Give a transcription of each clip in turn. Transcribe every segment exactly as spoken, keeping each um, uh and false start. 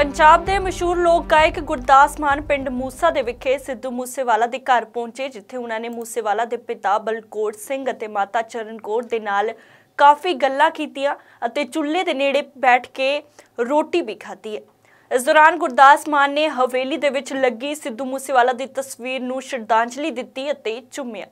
पंजाब के मशहूर लोक गायक गुरदास मान पिंड मूसा दे विखे सिद्धू मूसेवाला के घर पहुंचे, जिथे उन्होंने मूसेवाला के पिता बलकौर सिंह अते माता चरणकौर दे नाल काफ़ी गल्लां कीतियां अते चुल्हे के नेड़े बैठ के रोटी भी खाधी है। इस दौरान गुरदास मान ने हवेली दे विच लगी सिद्धू मूसेवाला की तस्वीर नूं श्रद्धांजलि दित्ती अते चुम्मिया।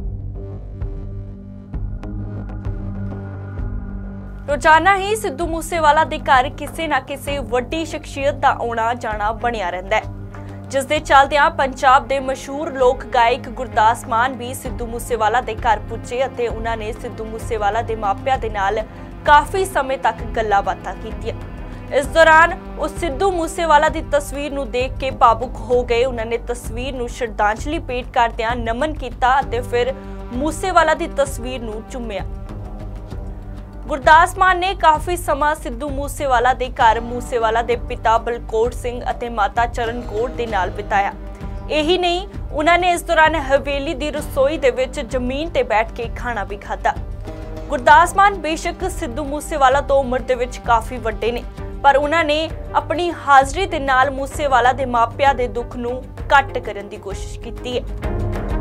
रोजाना ही सिद्धू मूसेवाला दे घर किसी ना किसी वड्डी शख्सियत का आना जाना बनिया रहिंदा है, जिस दे चलदियां पंजाब दे मशहूर लोक गायक गुरदास मान भी सिद्धू मूसेवाला दे घर पुजे अते उन्हां ने सिद्धू मूसेवाला दे मापियां दे नाल काफ़ी समय तक गल्लां बातां कीतियां। इस दौरान उस सिद्धू मूसेवाला की तस्वीर नूं देख के भावुक हो गए। उन्होंने तस्वीर नूं श्रद्धांजलि भेंट करदिआं नमन कीता अते फिर मूसेवाला की तस्वीर नूं चुम्मिया। गुरदास मान ने काफ़ी समा सिद्धू मूसेवाला के घर मूसेवाला के पिता बलकौर सिंह अते माता चरणकौर दे नाल बिताया। यही नहीं, उन्होंने इस दौरान हवेली की रसोई दे विच जमीन ते बैठ के खाना भी खाता। गुरदास मान बेशक सिद्धू मूसेवाला तो उम्र दे विच काफ़ी वड्डे ने, पर उन्होंने अपनी हाज़री दे नाल मूसेवाला दे मापियां दे दुख नूं घट करन दी कोशिश कीती है।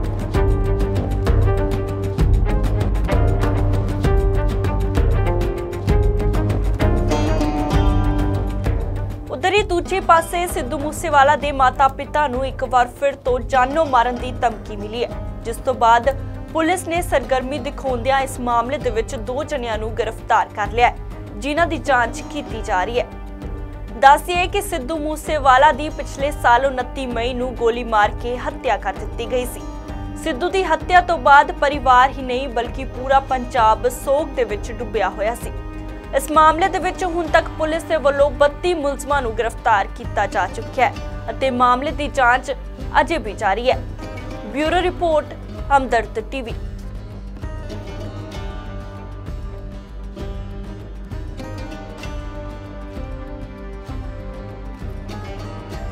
उधर ही दूजे पासे सिद्धू मूसेवाला दे माता पिता नूं एक बार फिर तो जानो मारन दी धमकी मिली है, जिस तो बाद पुलिस ने सरगर्मी दिखाउंदिआं इस मामले दे विच दो जणियां नूं गिरफ्तार कर लिया है, जिन्हां दी जांच कीती जा रही है। दस्सिए कि सिद्धू मूसेवाला दी पिछले साल उनतीस मई नूं गोली मार के हत्या कर दित्ती गई सी। सिद्धू दी हत्या तो बाद परिवार ही नहीं बल्कि पूरा पंजाब सोग दे विच डुੱਬਿਆ होया सी। इस मामले दे विच हुण तक पुलिस दे वल्लों बत्ती मुलजमां नूं गिरफ्तार किया जा चुका है अते मामले की जांच अजे भी जारी है। Bureau report Hamdard TV.